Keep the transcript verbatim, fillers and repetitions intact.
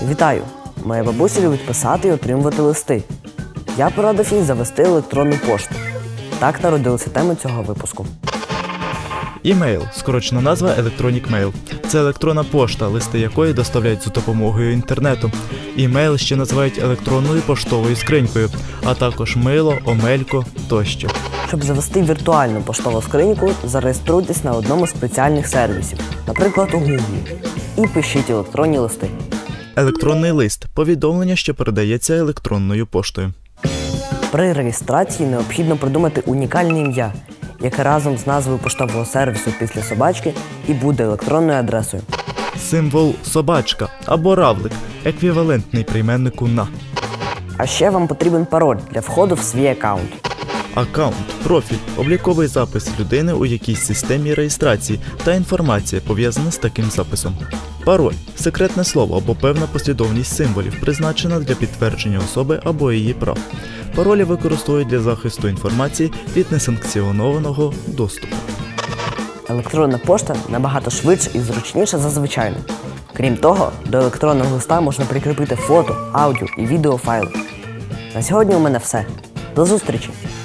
Вітаю! Моя бабуся любить писати і отримувати листи. Я порадив їй завести електронну пошту. Так народилася тема цього випуску. Імейл – скорочена назва Electronic Mail. Це електронна пошта, листи якої доставляють за допомогою інтернету. Імейл ще називають електронною поштовою скринькою, а також мило, омелько тощо. Щоб завести віртуальну поштову скриньку, зареєструйтесь на одному з спеціальних сервісів, наприклад, у Google, і пишіть електронні листи. Електронний лист – повідомлення, що передається електронною поштою. При реєстрації необхідно придумати унікальне ім'я, яке разом з назвою поштового сервісу після собачки і буде електронною адресою. Символ «собачка» або «равлик» – еквівалентний прийменнику «на». А ще вам потрібен пароль для входу в свій аккаунт. Аккаунт, профіль, обліковий запис людини у якійсь системі реєстрації та інформація, пов'язана з таким записом. Пароль – секретне слово або певна послідовність символів, призначена для підтвердження особи або її прав. Паролі використовують для захисту інформації від несанкціонованого доступу. Електронна пошта набагато швидше і зручніша за звичайну. Крім того, до електронного листа можна прикріпити фото, аудіо і відеофайли. На сьогодні у мене все. До зустрічі!